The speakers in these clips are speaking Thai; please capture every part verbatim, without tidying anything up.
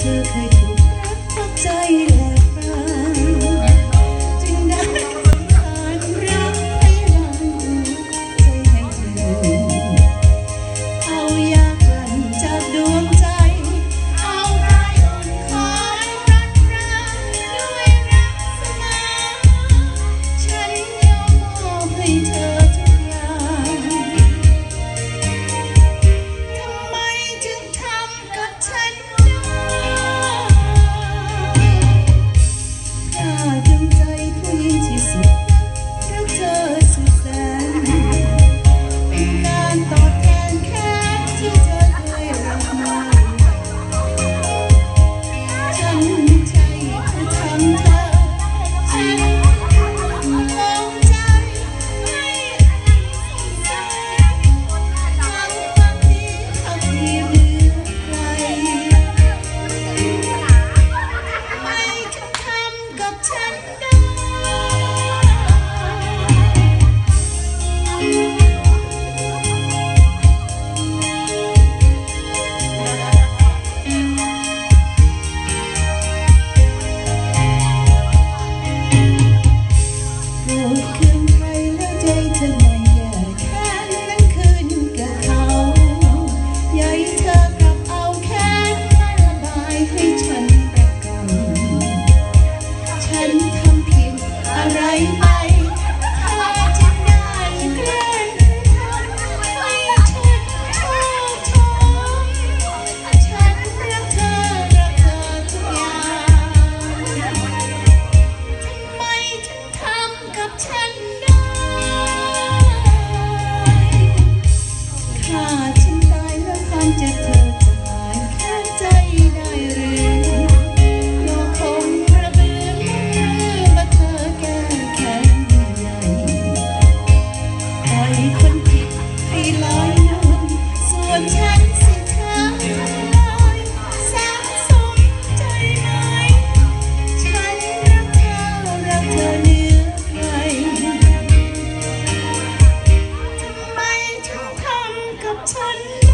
ธอเคยถูกรักพักใจแหลกรางจึงได้ผ่านรักให้วางใจให้เธอเอายากลั่นจากดวงใจเอากายอ่อนคอยรักราด้วยรักเสมอฉันยอมมอบให้เธอทุกอย่างทำไมจึงทำกับฉันได้ข้าดวงใจผู้หญิงที่สุดรักเธอสุดแสนเป็นการตอบแทนแค่ที่เธอเคยรักมาฉันไม่ใช่ผู้ทำเธอฉันมองใจไม่อะไรสงสัยทั้งบางทีพักดีเหมือนใครไม่ถึงทำกับฉันได้โกรธเคืองใครแล้วใจเธอไม่แย่แค้นนั้นคืนกับเขาใหญ่เธอกลับเอาแค้นมาระบายให้ฉันประกัน ฉันทำผิดอะไรไปเธอจึงได้แกล้งทำให้ฉันโทษทนฉันรักเธอรักเธอทุกอย่างทำไมถึงทำกับฉันได้ฆ่าฉันตายแล้วความเจ็บเธอจะหายแค่ใจได้หรือโลกคงระเบือมาเธอแก้แค้นใหญ่ปล่อยคนผิดให้ลอยนวลส่วนฉันสิเธอลอยสะสมใจไหมฉันรักเธอรักเธอเหนือใครทำไมถึงทำกับฉันได้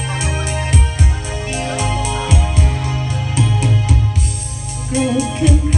โกรธเคือง